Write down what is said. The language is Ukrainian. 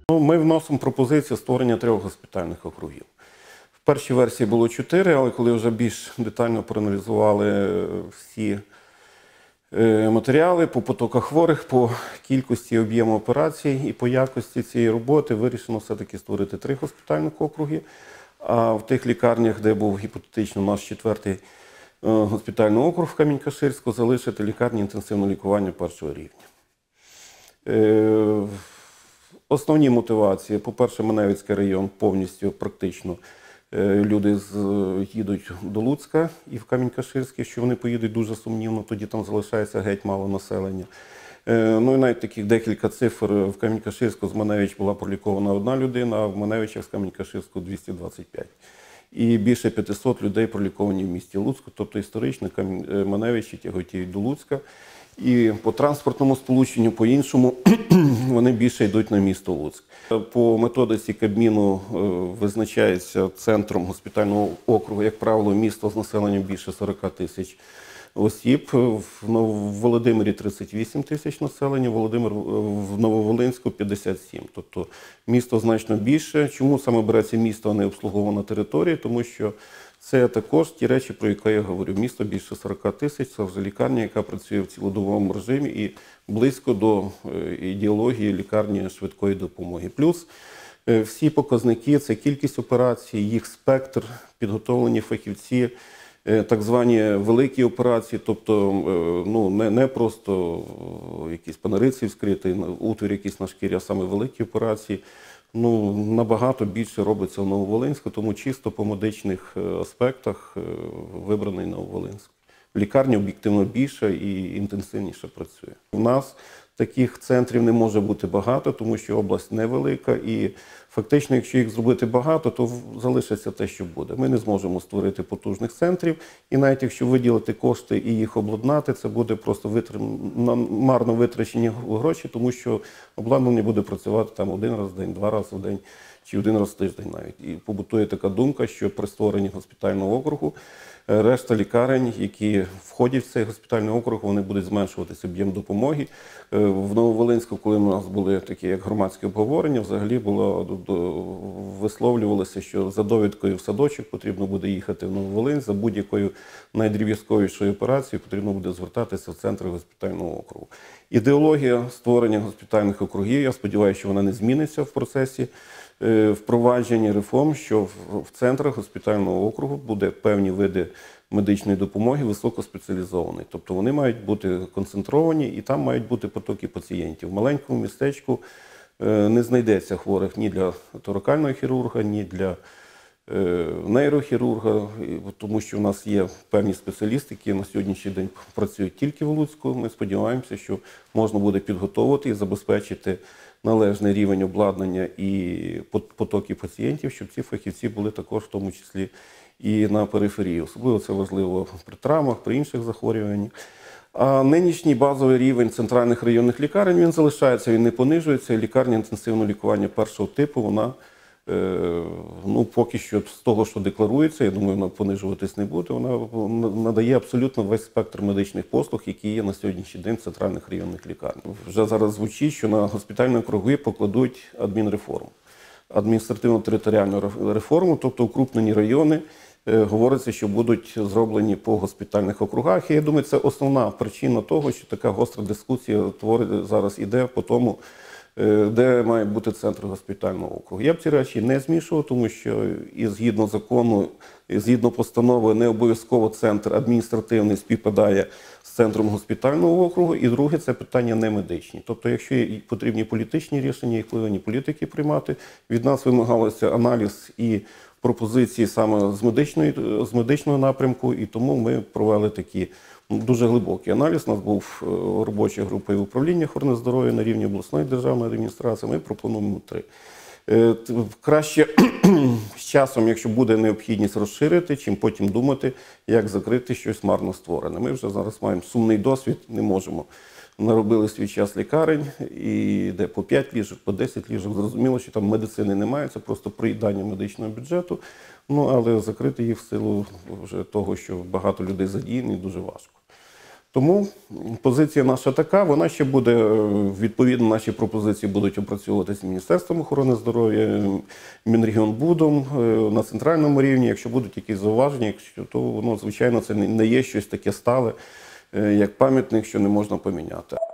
Ми вносимо пропозицію створення 3 госпітальних округів. В першій версії було 4, але коли вже більш детально проаналізували всі матеріали по потоках хворих, по кількості об'єму операцій і по якості цієї роботи, вирішено все-таки створити 3 госпітальних округи. А в тих лікарнях, де був гіпотетично наш 4-й госпітальний округ в Камінь-Каширську, залишити лікарні інтенсивного лікування першого рівня. Основні мотивації, по-перше, Маневицький район повністю, практично, люди їдуть до Луцька і в Камінь-Каширський, що вони поїдуть дуже сумнівно, тоді там залишається геть мало населення. Ну і навіть таких декілька цифр. В Камінь-Каширську з Маневич була пролікована 1 людина, а в Маневичах з Камінь-Каширську 225. І більше 500 людей проліковані в місті Луцьку, тобто історично Маневичі тяготіють до Луцька. І по транспортному сполученню, по-іншому, вони більше йдуть на місто Луцьк. По методиці Кабміну визначається центром госпітального округу, як правило, місто з населенням більше 40 тисяч осіб. В Володимирі 38 тисяч населення, в Нововолинську 57. Тобто місто значно більше. Чому саме береться місто, а не обслугована територія? Тому що це також ті речі, про які я говорю. Місто більше 40 тисяч, це вже лікарня, яка працює в цілодобовому режимі і близько до ідеології лікарні швидкої допомоги. Плюс всі показники – це кількість операцій, їх спектр, підготовлені фахівці, так звані великі операції, тобто не просто якісь панориці вскриті, утвір якийсь на шкірі, а саме великі операції. Набагато більше робиться в Нововолинську, тому чисто по медичних аспектах вибраний Нововолинськ. В лікарні об'єктивно більше і інтенсивніше працює. У нас таких центрів не може бути багато, тому що область невелика і фактично, якщо їх зробити багато, то залишиться те, що буде. Ми не зможемо створити потужних центрів і навіть якщо виділити кошти і їх обладнати, це буде просто марно витрачені гроші, тому що обладнання буде працювати там 1 раз в день, 2 рази в день чи 1 раз в тиждень навіть. І побутує така думка, що при створенні госпітального округу решта лікарень, які входять в цей госпітальний округ, вони будуть зменшуватися об'єм допомоги. В Нововолинську, коли у нас були такі як громадські обговорення, взагалі висловлювалося, що за довідкою в садочок потрібно буде їхати в Нововолинськ, за будь-якою найдріб'язковішою операцією потрібно буде звертатися в центр госпітального округу. Ідеологія створення госпітальних округів, я сподіваюся, що вона не зміниться в процесі впровадження реформ, що в центрах госпітального округу буде певні види медичної допомоги високоспеціалізованої. Тобто вони мають бути концентровані і там мають бути потоки пацієнтів. В маленькому містечку не знайдеться хворих ні для торакального хірурга, ні для нейрохірурга, тому що у нас є певні спеціалісти, які на сьогоднішній день працюють тільки в Луцьку. Ми сподіваємося, що можна буде підготовити і забезпечити належний рівень обладнання і потоки пацієнтів, щоб ці фахівці були також в тому числі і на периферії. Особливо це важливо при травмах, при інших захворюваннях. А нинішній базовий рівень центральних районних лікарень, він залишається, він не понижується. Лікарня інтенсивного лікування першого типу, вона поки що з того, що декларується, я думаю, вона понижуватись не буде, вона надає абсолютно весь спектр медичних послуг, які є на сьогоднішній день в центральних районних лікарнях. Вже зараз звучить, що на госпітальні округи покладуть адмінреформу, адміністративно-територіальну реформу, тобто укрупнені райони, говориться, що будуть зроблені по госпітальних округах. І я думаю, це основна причина того, що така гостра дискусія зараз іде по тому, де має бути центр госпітального округу. Я б ці речі не змішував, тому що і згідно закону, і згідно постанови, не обов'язково центр адміністративний співпадає з центром госпітального округу. І друге, це питання не медичні. Тобто, якщо потрібні політичні рішення, їх повинні політики приймати. Від нас вимагалося аналіз і пропозиції саме з медичного напрямку, і тому ми провели такі дуже глибокий аналіз. У нас був робоча група і управління охорони здоров'я на рівні обласної державної адміністрації. Ми пропонуємо 3. Краще з часом, якщо буде необхідність розширити, чим потім думати, як закрити щось марно створене. Ми вже зараз маємо сумний досвід, не можемо. Наробили свій час лікарень, і де по 5 ліжок, по 10 ліжок. Зрозуміло, що там медицини немає, це просто проїдання медичного бюджету. Але закрити їх в силу вже того, що багато людей задіяні, дуже важко. Тому позиція наша така, вона ще буде, відповідно, наші пропозиції будуть опрацьовуватися Міністерством охорони здоров'я, Мінрегіонбудом на центральному рівні. Якщо будуть якісь зауваження, то воно, звичайно, це не є щось таке стале, як пам'ятник, що не можна поміняти.